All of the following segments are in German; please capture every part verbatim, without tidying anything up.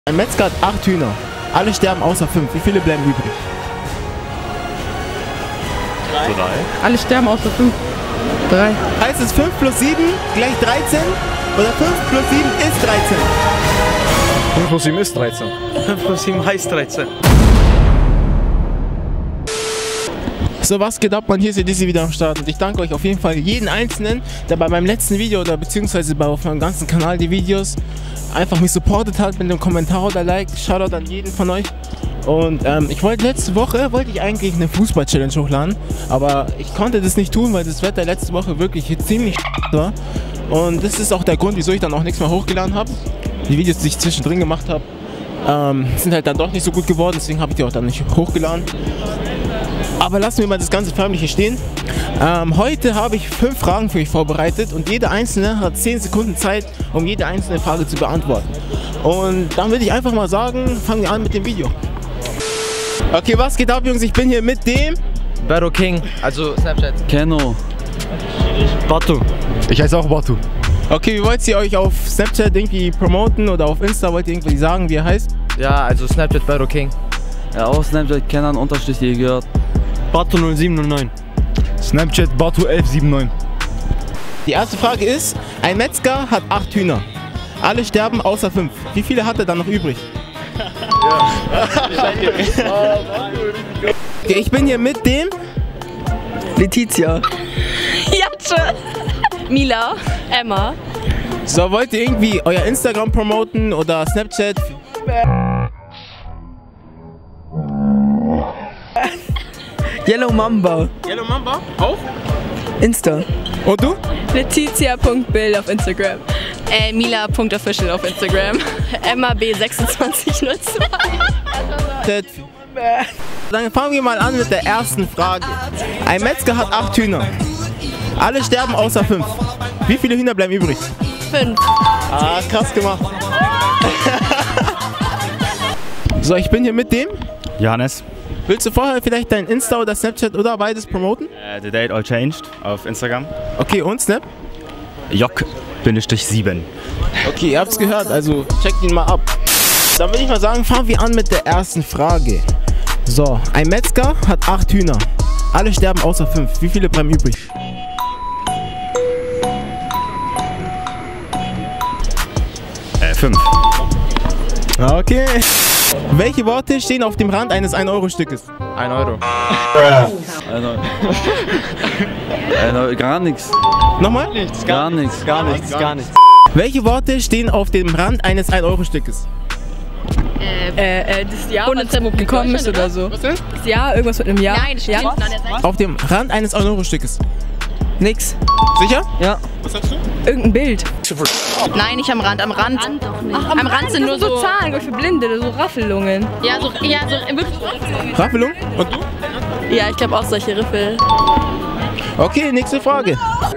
Ein Metzger hat acht Hühner. Alle sterben außer fünf. Wie viele bleiben übrig? Drei. Drei. Alle sterben außer fünf. Drei. Heißt es fünf plus sieben gleich dreizehn? Oder fünf plus sieben ist dreizehn? fünf plus sieben ist dreizehn. fünf plus sieben heißt dreizehn. So, was geht ab, man? Hier ist der Dizzy wieder am Start und ich danke euch auf jeden Fall jeden Einzelnen, der bei meinem letzten Video oder beziehungsweise bei auf meinem ganzen Kanal die Videos einfach mich supportet hat mit einem Kommentar oder Like. Shoutout an jeden von euch. Und ähm, ich wollte letzte Woche, wollte ich eigentlich eine Fußball-Challenge hochladen, aber ich konnte das nicht tun, weil das Wetter letzte Woche wirklich ziemlich war. Und das ist auch der Grund, wieso ich dann auch nichts mehr hochgeladen habe. Die Videos, die ich zwischendrin gemacht habe, ähm, sind halt dann doch nicht so gut geworden, deswegen habe ich die auch dann nicht hochgeladen. Aber lassen wir mal das ganze Förmliche stehen. Ähm, heute habe ich fünf Fragen für euch vorbereitet und jeder Einzelne hat zehn Sekunden Zeit, um jede einzelne Frage zu beantworten. Und dann würde ich einfach mal sagen, fangen wir an mit dem Video. Okay, was geht ab, Jungs? Ich bin hier mit dem Baro King, also Snapchat. Kenno. Batu. Ich heiße auch Batu. Okay, wie wollt ihr euch auf Snapchat irgendwie promoten oder auf Insta? Wollt ihr irgendwie sagen, wie ihr heißt? Ja, also Snapchat Baro King. Ja, auch Snapchat Kenan unterstrich ihr gehört. Batu null sieben null neun. Snapchat Batu elf sieben neun. Die erste Frage ist, ein Metzger hat acht Hühner. Alle sterben außer fünf. Wie viele hat er dann noch übrig? Okay, ich bin hier mit dem Letizia. Jatsche. Mila. Emma. So, wollt ihr irgendwie euer Instagram promoten oder Snapchat? Yellow Mamba. Yellow Mamba? Auch? Insta. Und du? Letizia Punkt Bild auf Instagram. Äh, Mila Punkt Official auf Instagram. Emma B sechsundzwanzig null zwei. Dann fangen wir mal an mit der ersten Frage. Ein Metzger hat acht Hühner. Alle sterben außer fünf. Wie viele Hühner bleiben übrig? Fünf. Ah, krass gemacht. So, ich bin hier mit dem. Johannes. Willst du vorher vielleicht dein Insta oder Snapchat oder beides promoten? Uh, the date all changed auf Instagram. Okay, und Snap? Jock sieben. Okay, ihr habt's gehört, also checkt ihn mal ab. Dann würde ich mal sagen, fangen wir an mit der ersten Frage. So, ein Metzger hat acht Hühner. Alle sterben außer fünf. Wie viele bleiben übrig? Äh, fünf. Okay. Welche Worte stehen auf dem Rand eines ein Euro Stückes? ein Euro. Also, also, gar nichts. Nochmal? Gar nichts. Gar nichts, gar nichts. Welche Worte stehen auf dem Rand eines ein Euro Stückes? Äh, äh, das Jahr, Ohne wann es gekommen ist oder so. Was denn? Das Jahr, irgendwas mit einem Jahr. Nein, das Ja. Auf dem Rand eines ein Euro Stückes. Nix. Sicher? Ja. Was sagst du? Irgendein Bild. Nein, nicht am Rand, am Rand. Ach, am Rand sind nur so so... Zahlen, glaub ich, für Blinde, so Raffelungen. Ja, so, ja, so wirklich... Raffelung? Und du? Ja, ich glaube auch solche Riffel. Okay, nächste Frage.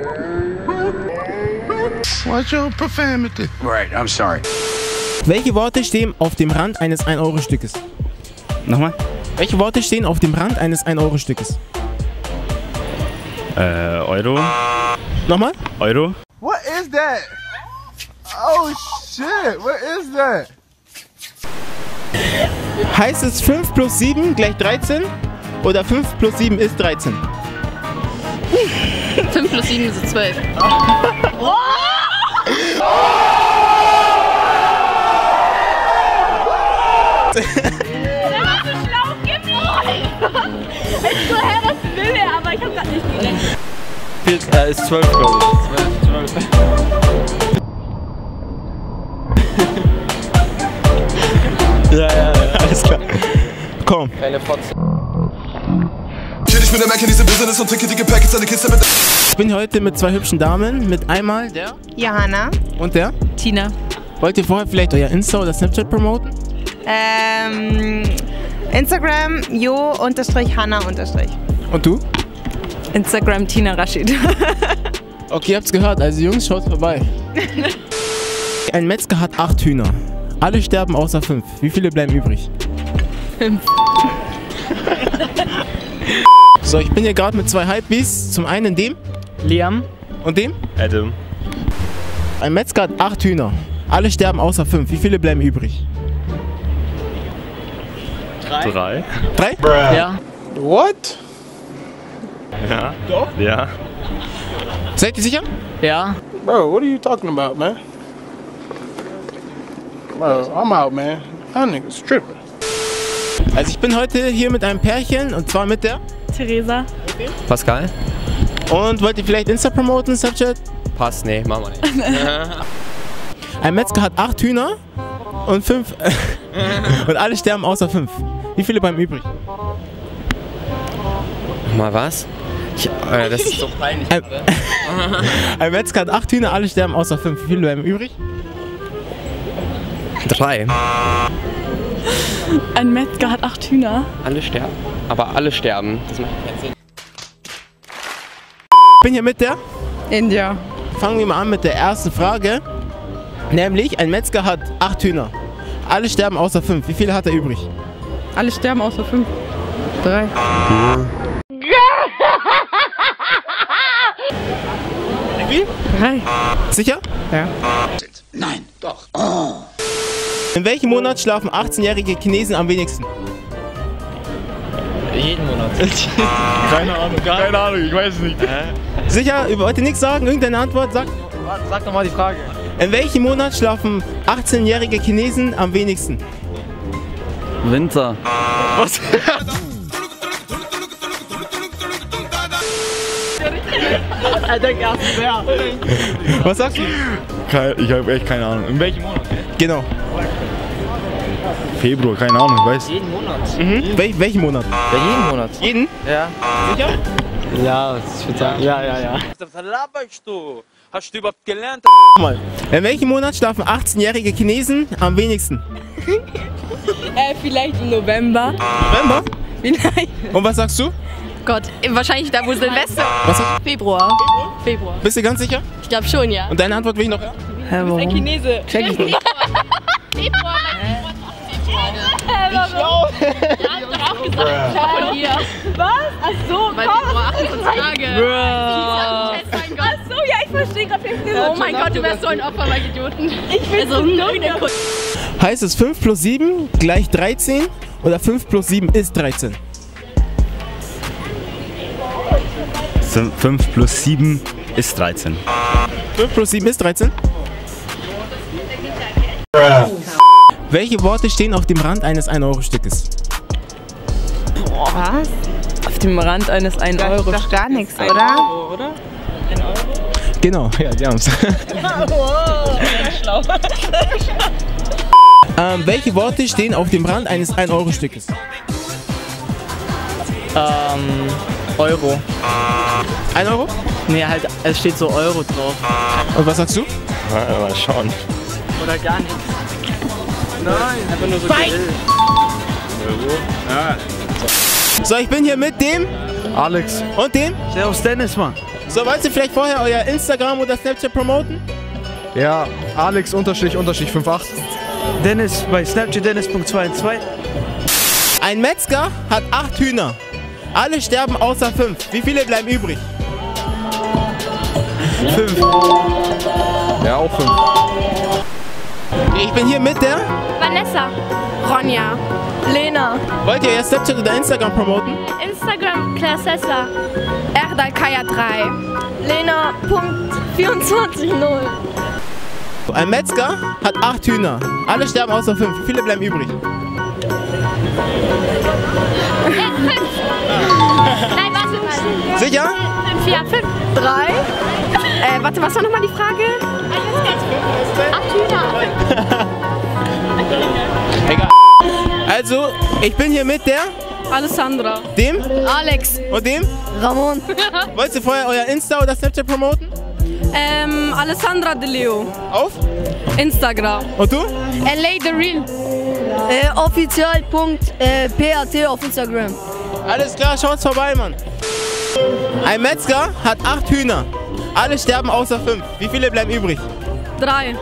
What's your profanity? Right, I'm sorry. Welche Worte stehen auf dem Rand eines ein Euro Stückes? Nochmal? Welche Worte stehen auf dem Rand eines ein Euro Stückes? Äh, Euro. Nochmal? Euro. What is that? Oh shit, what is that? Heißt es fünf plus sieben gleich dreizehn? Oder fünf plus sieben ist dreizehn? fünf plus sieben ist zwölf. Er ist zwölf, glaube ich. zwölf, zwölf. Ja, ja, ja. Alles klar. Komm. Keine Fotze. Ich bin der Mac in diesem Business und trinke die Gepäck in seine Kiste mit. Ich bin heute mit zwei hübschen Damen. Mit einmal der Johanna. und der. Tina. Wollt ihr vorher vielleicht euer Insta oder Snapchat promoten? Ähm, Instagram jo-hanna-. Und du? Instagram Tina Rashid. Okay, ihr habt's gehört. Also Jungs, schaut vorbei. Ein Metzger hat acht Hühner. Alle sterben außer fünf. Wie viele bleiben übrig? Fünf. So, ich bin hier gerade mit zwei Hypebeasts. Zum einen dem Liam. und dem. Adam. Ein Metzger hat acht Hühner. Alle sterben außer fünf. Wie viele bleiben übrig? Drei. Drei? Ja. What? Ja. Doch? Ja. Seid ihr sicher? Ja. Bro, what are you talking about, man? Bro, I'm out, man. That nigga's tripping. Also ich bin heute hier mit einem Pärchen und zwar mit der. Theresa. Pascal? Und wollt ihr vielleicht Insta promoten, Snapchat? Passt, nee, machen wir nicht. Ein Metzger hat acht Hühner und fünf und alle sterben außer fünf. Wie viele bleiben übrig? Mal was? Ich, äh, das ist so peinlich. Ein, ein Metzger hat acht Hühner, alle sterben außer fünf. Wie viele bleiben übrig? Drei. Ein Metzger hat acht Hühner. Alle sterben. Aber alle sterben. Das macht keinen Sinn. Ich bin hier mit der. India. Fangen wir mal an mit der ersten Frage. Nämlich, ein Metzger hat acht Hühner. Alle sterben außer fünf. Wie viele hat er übrig? Alle sterben außer fünf. Drei. Wie? Drei. Sicher? Ja. Nein, doch. In welchem Monat schlafen achtzehnjährige Chinesen am wenigsten? Jeden Monat. Keine Ahnung, keine Ahnung, ich weiß es nicht. Sicher? Ihr wollt ihr nichts sagen? Irgendeine Antwort? Sag. Sag nochmal die Frage. In welchem Monat schlafen achtzehnjährige Chinesen am wenigsten? Winter. Was? Was sagst du? Ich habe echt keine Ahnung. In welchem Monat? Genau. Februar, keine Ahnung, ich weiß. Jeden Monat. Mhm. Wel welchen Monat? Ja, jeden Monat. Jeden? Ja. Sicher? Ja, ich würde sagen. Ja, ja, ja. Was laberst du? Hast du überhaupt gelernt? Mal. In welchem Monat schlafen achtzehnjährige Chinesen am wenigsten? Äh, vielleicht im November. November? Vielleicht. Und was sagst du? Gott, wahrscheinlich da, wo Silvester. Was sagst Februar. Februar. du? Bist du ganz sicher? Ich glaube schon, ja. Und deine Antwort will ich noch hören? Hä, warum? Ein Chinese. Check ich nicht. Februar, weil Februar ist achtundzwanzig. Ja, hab ich doch auch gesagt. Schau von hier. Was? Ach so, Weil Februar achtundzwanzig Tage. Bro. Ach so, ja, ich verstehe gerade. Oh mein Gott, du wärst so ein Opfer bei Idioten. Ich will so eine Kunde. Heißt es fünf plus sieben gleich dreizehn oder fünf plus sieben ist dreizehn? fünf plus sieben ist dreizehn. fünf plus sieben ist dreizehn? Welche Worte stehen auf dem Rand eines ein Euro Stückes? Was? Auf dem Rand eines ein Da Euro. ist doch gar nichts, Ein oder? Euro, oder? Ein Euro? Genau, ja, die haben's. Wow, schlau. ähm, welche Worte stehen auf dem Rand eines ein Euro Stückes? Ähm, Euro. ein Euro? Nee, halt, es steht so Euro drauf. Und was sagst du? Ja, mal schauen. Oder gar nichts. Nein, einfach nur so Geld. So, ich bin hier mit dem Alex. und dem. Servus Dennis, Mann. So, wollt ihr vielleicht vorher euer Instagram oder Snapchat promoten? Ja, Alex unterstrich unterstrich fünfundachtzig. Dennis bei Snapchat Dennis Punkt zwei zwei. Ein Metzger hat acht Hühner. Alle sterben außer fünf. Wie viele bleiben übrig? Fünf. Ja, auch fünf. Ich bin hier mit der. Vanessa. Ronja. Lena. Wollt ihr euer Snapchat oder Instagram promoten? Instagram Claire Sessa. Erdalkaya drei. Lena Punkt vierundzwanzig null. Ein Metzger hat acht Hühner. Alle sterben außer fünf. Wie viele bleiben übrig? Nein, warte mal. Sicher? Fünf, ja, fünf. Drei. Äh, warte, was war nochmal die Frage? Acht Hühner. Egal. Also, ich bin hier mit der, Alessandra. dem Alex. und dem. Ramon. Wollt ihr vorher euer Insta oder Snapchat promoten? Ähm, Alessandra De Leo. Auf? Instagram. Und du? L A The Real. Äh, offizial.pat auf Instagram. Alles klar, schaut's vorbei, Mann. Ein Metzger hat acht Hühner. Alle sterben außer fünf. Wie viele bleiben übrig? Drei.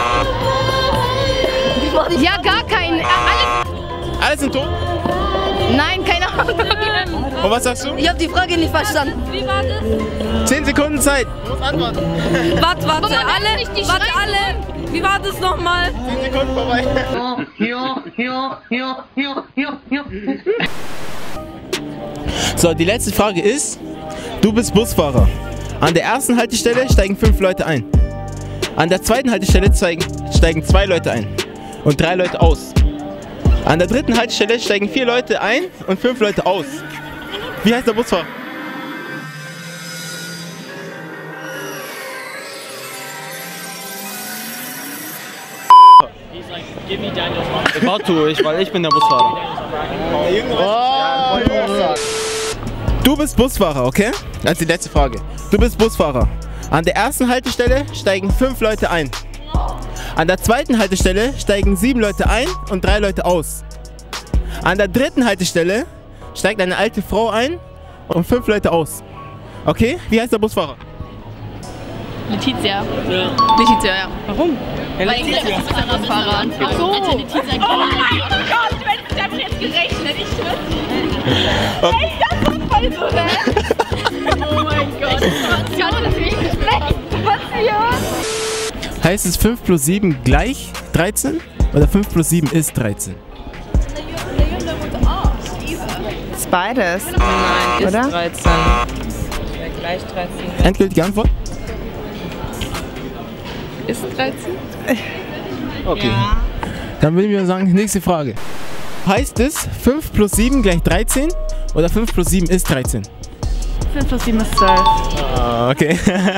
Ja, gar kein. Äh, alle. Alle sind tot? Nein, keine Ahnung. Und was sagst du? Ich hab die Frage nicht verstanden. Wie war das? Zehn Sekunden Zeit. Du musst antworten. Warte, warte, Guck mal, alle, nicht die warte, schreiben. alle, Wie war das nochmal? zehn Sekunden vorbei. So, die letzte Frage ist, du bist Busfahrer. An der ersten Haltestelle steigen fünf Leute ein. An der zweiten Haltestelle steigen, steigen zwei Leute ein und drei Leute aus. An der dritten Haltestelle steigen vier Leute ein und fünf Leute aus. Wie heißt der Busfahrer? Bautu, ich, weil ich bin der Busfahrer. Oh. Du bist Busfahrer, okay? Das ist die letzte Frage. Du bist Busfahrer. An der ersten Haltestelle steigen fünf Leute ein. An der zweiten Haltestelle steigen sieben Leute ein und drei Leute aus. An der dritten Haltestelle steigt eine alte Frau ein und fünf Leute aus. Okay? Wie heißt der Busfahrer? Letizia. Ja. Letizia, ja. Warum? Ja, weil ich das ist ein Busfahrer. Ach so. Oh mein Gott, ich hab jetzt gerechnet. Ich schwör's. Okay. Ey, das ist voll so, ne? Oh mein Gott. Was kann das nicht schlecht passieren? Heißt es fünf plus sieben gleich dreizehn oder fünf plus sieben ist dreizehn? Das ist beides. Nein, oder? ist dreizehn. Ja, gleich dreizehn. Endgültige Antwort? Ist dreizehn? Okay. Ja. Dann würden wir sagen, nächste Frage. Heißt es fünf plus sieben gleich dreizehn oder fünf plus sieben ist dreizehn? fünf plus sieben ist zwölf. Ah, okay.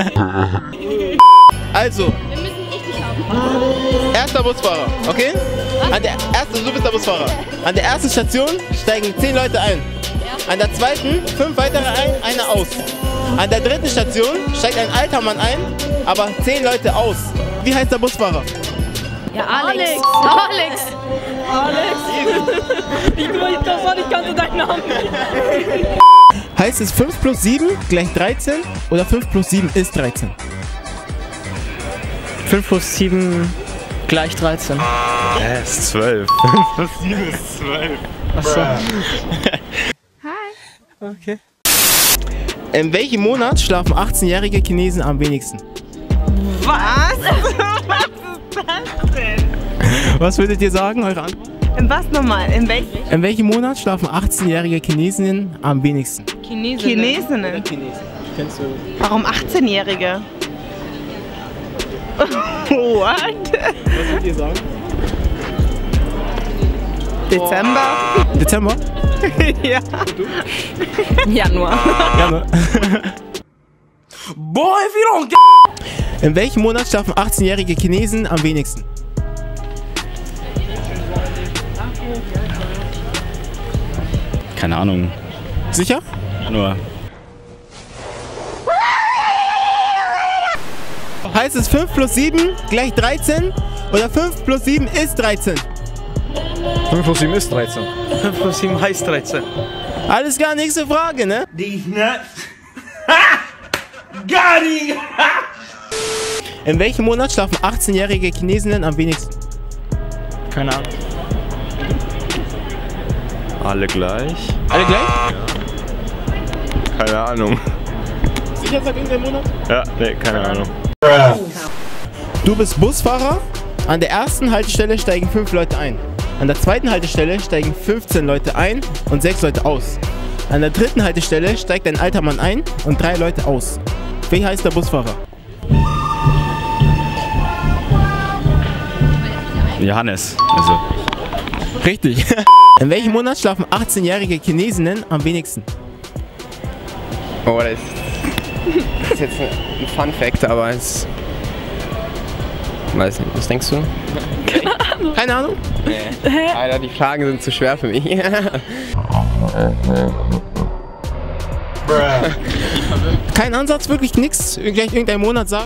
Also. Wir müssen richtig haben. Erster Busfahrer, okay? An der ersten, du bist der Busfahrer. An der ersten Station steigen zehn Leute ein. An der zweiten fünf weitere ein, einer aus. An der dritten Station steigt ein alter Mann ein, aber zehn Leute aus. Wie heißt der Busfahrer? Ja, Alex. Alex. Alex. Wie du das war, ich kannte deinen Namen. Heißt es fünf plus sieben gleich dreizehn oder fünf plus sieben ist dreizehn? fünf plus sieben gleich dreizehn. Ja, ist zwölf. fünf plus sieben ist zwölf. Achso. Hi. Okay. In welchem Monat schlafen achtzehnjährige Chinesen am wenigsten? Was? Was ist das denn? Was würdet ihr sagen, eure Antwort? In was nochmal? In welchem? In welchem Monat schlafen achtzehnjährige Chinesinnen am wenigsten? Chinesinnen. Chinesinnen. Chinesen. Kennst du? Warum achtzehnjährige? What? Was würdet ihr sagen? Dezember. Dezember? Ja. Und du? Januar. Januar. Boy, if you don't get... In welchem Monat schlafen achtzehnjährige Chinesen am wenigsten? Keine Ahnung. Sicher? Nur. Heißt es fünf plus sieben gleich dreizehn oder fünf plus sieben ist dreizehn? fünf plus sieben ist dreizehn. fünf plus sieben heißt dreizehn. Alles klar, nächste Frage, ne? These nuts. Got it! In welchem Monat schlafen achtzehnjährige Chinesinnen am wenigsten? Keine Ahnung. Alle gleich? Alle gleich? Keine Ahnung. Sicher sagt irgendein Monat? Ja, nee, keine Ahnung. Du bist Busfahrer. An der ersten Haltestelle steigen fünf Leute ein. An der zweiten Haltestelle steigen fünfzehn Leute ein und sechs Leute aus. An der dritten Haltestelle steigt ein alter Mann ein und drei Leute aus. Wie heißt der Busfahrer? Johannes. Also. Richtig. In welchem Monat schlafen achtzehnjährige Chinesinnen am wenigsten? Oh, das ist jetzt ein Fun Fact, aber es... Weiß nicht, was denkst du? Keine Ahnung. Keine Ahnung? Nee. Alter, die Fragen sind zu schwer für mich. Kein Ansatz, wirklich nichts? Gleich irgendein Monat sagen?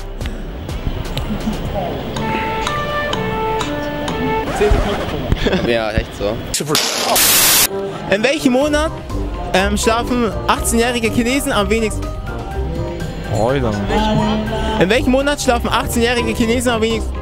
Ja, echt so. In welchem Monat ähm, schlafen achtzehnjährige Chinesen am wenigsten? Heute. In welchem Monat schlafen achtzehnjährige Chinesen am wenigsten?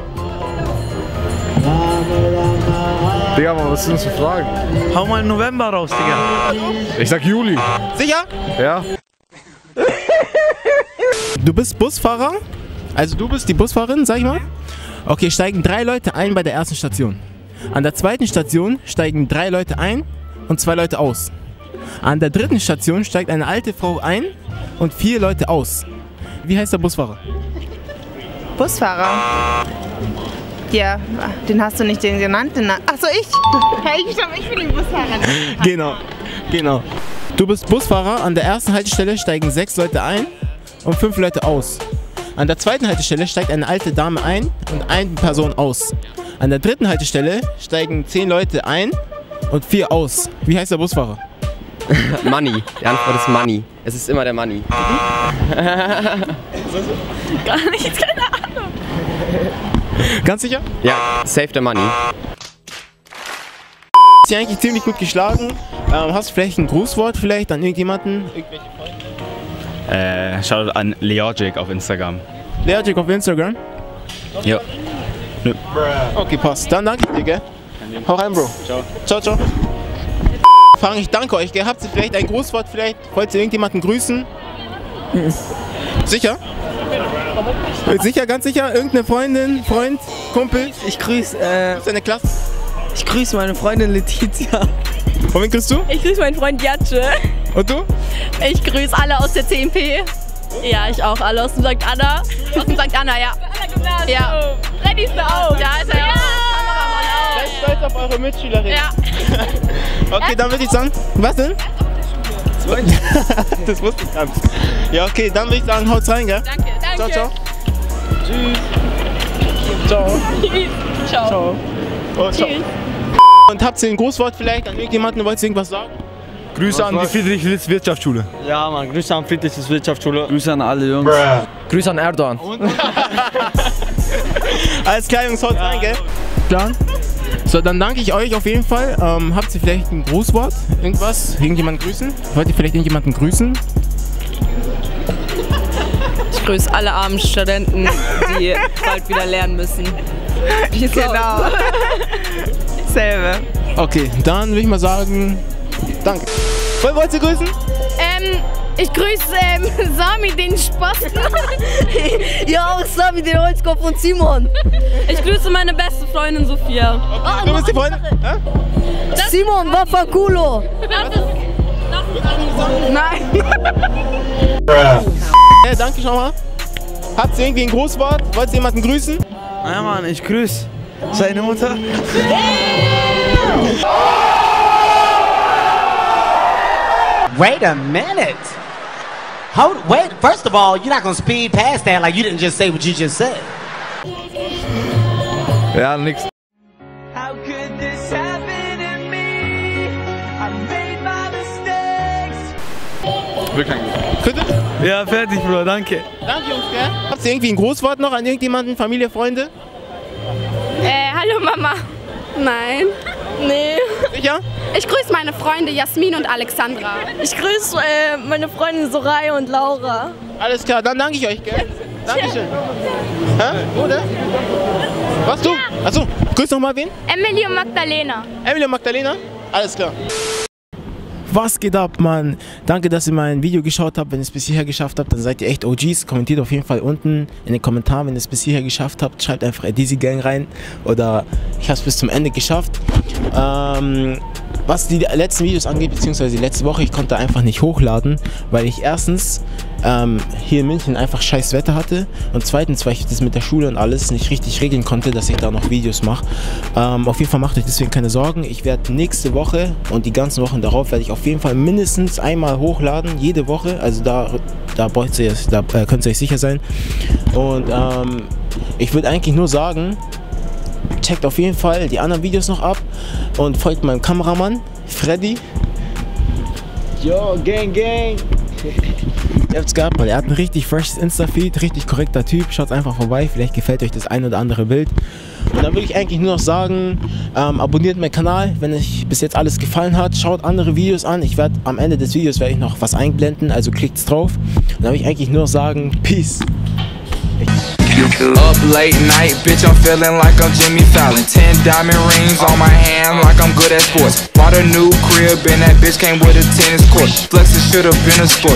Digga, Mann, was sind das für Fragen? Hau mal im November raus, Digga. Ich sag Juli. Sicher? Ja. Du bist Busfahrer, also du bist die Busfahrerin, sag ich mal. Okay, steigen drei Leute ein bei der ersten Station. An der zweiten Station steigen drei Leute ein und zwei Leute aus. An der dritten Station steigt eine alte Frau ein und vier Leute aus. Wie heißt der Busfahrer? Busfahrer? Ja, den hast du nicht den genannt. Den Achso, ich? Hey, ich glaube, ich bin die Busfahrerin. Genau, genau. Du bist Busfahrer, an der ersten Haltestelle steigen sechs Leute ein und fünf Leute aus. An der zweiten Haltestelle steigt eine alte Dame ein und eine Person aus. An der dritten Haltestelle steigen zehn Leute ein und vier aus. Wie heißt der Busfahrer? Money. Die Antwort ist Money. Es ist immer der Money. Gar nichts, keine Ahnung. Ganz sicher? Ja, save the money. Ist ja eigentlich ziemlich gut geschlagen. Ähm, hast du vielleicht ein Grußwort vielleicht an irgendjemanden? Irgendwelche Freunde? Äh, Shoutout an Leogic auf Instagram. Leogic auf Instagram? Ja. Nö. Okay, passt. Dann danke ich dir, gell? Hau rein, Bro. Ciao. Ciao, ciao. Fang, ich danke euch, gell? Habt ihr vielleicht ein Grußwort vielleicht? Wollt ihr irgendjemanden grüßen? Mhm. Sicher? Sicher, ganz sicher? Irgendeine Freundin, Freund, Kumpel? Ich grüße, äh... Deine Klasse? Ich grüße meine Freundin Letizia. Und wen grüßt du? Ich grüße meinen Freund Jatsche. Und du? Ich grüße alle aus der C M P. Ja, ich auch. Alle aus dem Sankt Anna. Aus dem Sankt Anna, ja. Ja. Freddy ist da auch. Da ist er auch. Seid stolz auf eure Mitschülerin. Ja. Okay, dann würde ich sagen... Was denn? Das wusste ich gar nicht. Ja, okay, dann würde ich sagen, haut's rein, gell? Danke, danke. Ciao, ciao. Tschüss. Ciao. Ciao. Ciao. Oh, ciao. Tschüss. Und habt ihr ein Grußwort vielleicht an irgendjemanden? Wollt ihr irgendwas sagen? Grüße an die Friedrich-Litz-Wirtschaftsschule. Ja, Mann, Grüße an Friedrich-Litz-Wirtschaftsschule. Grüße an alle Jungs. Grüße an Erdogan. Alles klar, Jungs, haut rein, gell? Klar. So, dann danke ich euch auf jeden Fall. Ähm, habt ihr vielleicht ein Grußwort? Irgendwas? Irgendjemanden grüßen? Wollt ihr vielleicht irgendjemanden grüßen? Ich grüße alle armen Studenten, die bald wieder lernen müssen. Genau. Selbe. Okay, dann würde ich mal sagen, danke. Wer wollt ihr grüßen? Ähm, ich grüße ähm, Sami, den Spasten. Ja, auch Sami, den Holzkopf und Simon. Ich grüße meine beste Freundin Sophia. Okay, du bist die Freundin? Ja? Simon, Wafakulo. Nein. Ja, danke schon mal. Habt ihr irgendwie ein Grußwort? Wollt ihr jemanden grüßen? Ja, Mann, ich grüße seine Mutter. Wait a minute. Hold, wait, first of all, you're not gonna speed past that like you didn't just say what you just said. Ja, nix. How could this happen to me? I made my mistakes. Wirklich Bitte? Ja, fertig, Bro, danke. Danke, Jungs, gell? Habt ihr irgendwie ein Grußwort noch an irgendjemanden, Familie, Freunde? Äh, hallo Mama. Nein. Nee. Sicher? Ich grüße meine Freunde Jasmin und Alexandra. Ich grüße äh, meine Freundin Soraya und Laura. Alles klar, dann danke ich euch, gell? Dankeschön. Hä? Oder? Was, du? Achso, grüß noch mal wen? Emily und Magdalena. Emily und Magdalena? Alles klar. Was geht ab, Mann? Danke, dass ihr mein Video geschaut habt. Wenn ihr es bis hierher geschafft habt, dann seid ihr echt O Gs. Kommentiert auf jeden Fall unten in den Kommentaren, wenn ihr es bis hierher geschafft habt. Schreibt einfach Dizzy Gang rein oder ich habe es bis zum Ende geschafft. Ähm, was die letzten Videos angeht, beziehungsweise die letzte Woche, ich konnte einfach nicht hochladen, weil ich erstens ähm, hier in München einfach scheiß Wetter hatte und zweitens, weil ich das mit der Schule und alles nicht richtig regeln konnte, dass ich da noch Videos mache. Ähm, auf jeden Fall macht euch deswegen keine Sorgen. Ich werde nächste Woche und die ganzen Wochen darauf werde ich auf jeden Fall mindestens einmal hochladen, jede Woche. Also da, da, ihr, da äh, könnt ihr euch sicher sein. Und ähm, ich würde eigentlich nur sagen, checkt auf jeden Fall die anderen Videos noch ab und folgt meinem Kameramann, Freddy. Yo, Gang, Gang. Ihr habt's gehabt, weil er hat ein richtig freshes Insta-Feed, richtig korrekter Typ. Schaut einfach vorbei, vielleicht gefällt euch das ein oder andere Bild. Und dann würde ich eigentlich nur noch sagen, ähm, abonniert meinen Kanal, wenn euch bis jetzt alles gefallen hat. Schaut andere Videos an. Ich werde am Ende des Videos werde ich noch was einblenden, also klickt's drauf. Und dann würde ich eigentlich nur sagen, Peace. Up late night, bitch, I'm feeling like I'm Jimmy Fallon. Ten diamond rings on my hand like I'm good at sports. Bought a new crib and that bitch came with a tennis court. Flexing should've been a sport.